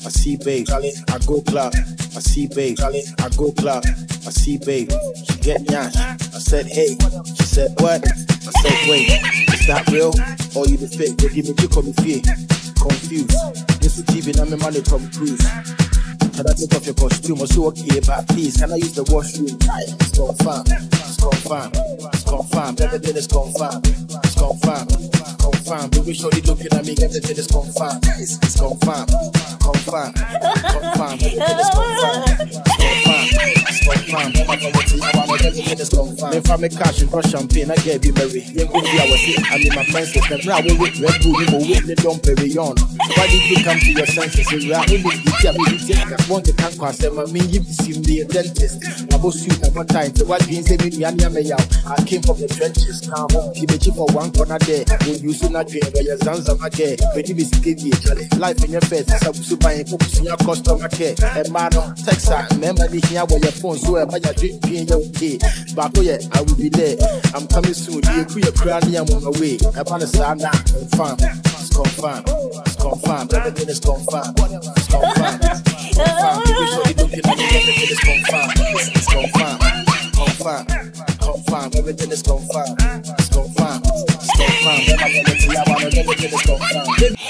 I see babe, I go club. I see babe, I go club. I see babe, she get nyash. I said hey, she said what? I said wait, is that real or you the fake? They give me you come fear, confused. This is TV, I'm a money from cruise. Can I take off your costume or so okay, but please, can I use the washroom? It's confirmed, it's confirmed, it's confirmed, everything is confirmed, it's confirmed, confirmed. Baby, shorty looking at me, everything is confirmed, it's confirmed, confirmed, confirmed, everything is confirmed, it's confirmed, everything is confirmed. If I'm a cash and crush champagne, I get be merry. Yeah, go be our seat, I'm in my friends, and now we with Red Bull, you will win the don't carry on. Why did you come to your senses? You are in the want to can't cross them. I mean, you see me a dentist. I was shoot at one time. So what means they mean I came from the trenches. Now, keep it cheap for one corner there. When you soon not drink, where your sons are my care. But you miss life in your face. I was buying focus in your customer care. And man, Texas, remember the here where your phone so I drink being okay. But oh, yeah, I will be there. I'm coming soon. You create a crown, I'm on my way. I want to say, I'm not confirmed. It's confirmed. It's confirmed. Everything is confirmed. It's confirmed. It's confirmed. Confirmed. Everything is confirmed. It's confirmed. It's confirmed. Everything is confirmed.